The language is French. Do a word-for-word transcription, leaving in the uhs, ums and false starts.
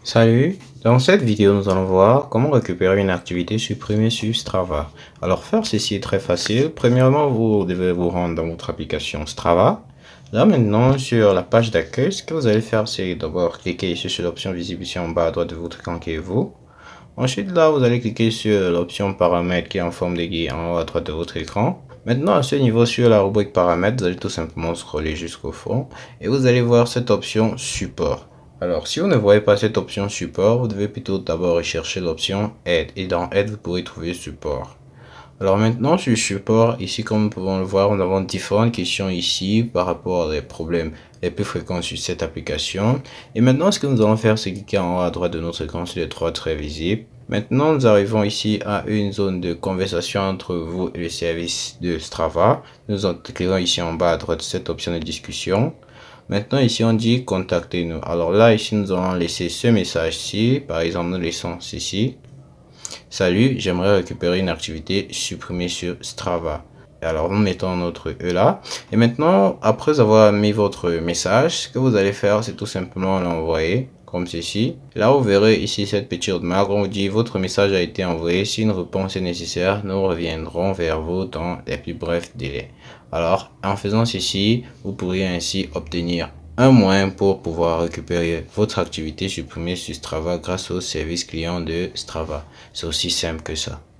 Salut, dans cette vidéo nous allons voir comment récupérer une activité supprimée sur Strava. Alors faire ceci est très facile. Premièrement, vous devez vous rendre dans votre application Strava. Là maintenant sur la page d'accueil, ce que vous allez faire c'est d'abord cliquer ici sur l'option visible ici en bas à droite de votre écran qui est vous. Ensuite là vous allez cliquer sur l'option paramètres qui est en forme d'aiguille en haut à droite de votre écran. Maintenant à ce niveau sur la rubrique paramètres, vous allez tout simplement scroller jusqu'au fond et vous allez voir cette option support. Alors, si vous ne voyez pas cette option support, vous devez plutôt d'abord rechercher l'option aide. Et dans aide, vous pourrez trouver support. Alors maintenant, sur support, ici, comme nous pouvons le voir, nous avons différentes questions ici par rapport aux problèmes les plus fréquents sur cette application. Et maintenant, ce que nous allons faire, c'est cliquer en haut à droite de notre écran sur les trois traits visibles. Maintenant, nous arrivons ici à une zone de conversation entre vous et le service de Strava. Nous cliquons ici en bas à droite cette option de discussion. Maintenant ici on dit contactez-nous. Alors là ici nous allons laisser ce message-ci. Par exemple nous laissons ceci. Salut, j'aimerais récupérer une activité supprimée sur Strava. Et alors nous mettons notre E là. Et maintenant après avoir mis votre message, ce que vous allez faire c'est tout simplement l'envoyer comme ceci. Là vous verrez ici cette petite remarque, on vous dit votre message a été envoyé. Si une réponse est nécessaire, nous reviendrons vers vous dans les plus brefs délais. Alors en faisant ceci, vous pourriez ainsi obtenir un moyen pour pouvoir récupérer votre activité supprimée sur Strava grâce au service client de Strava. C'est aussi simple que ça.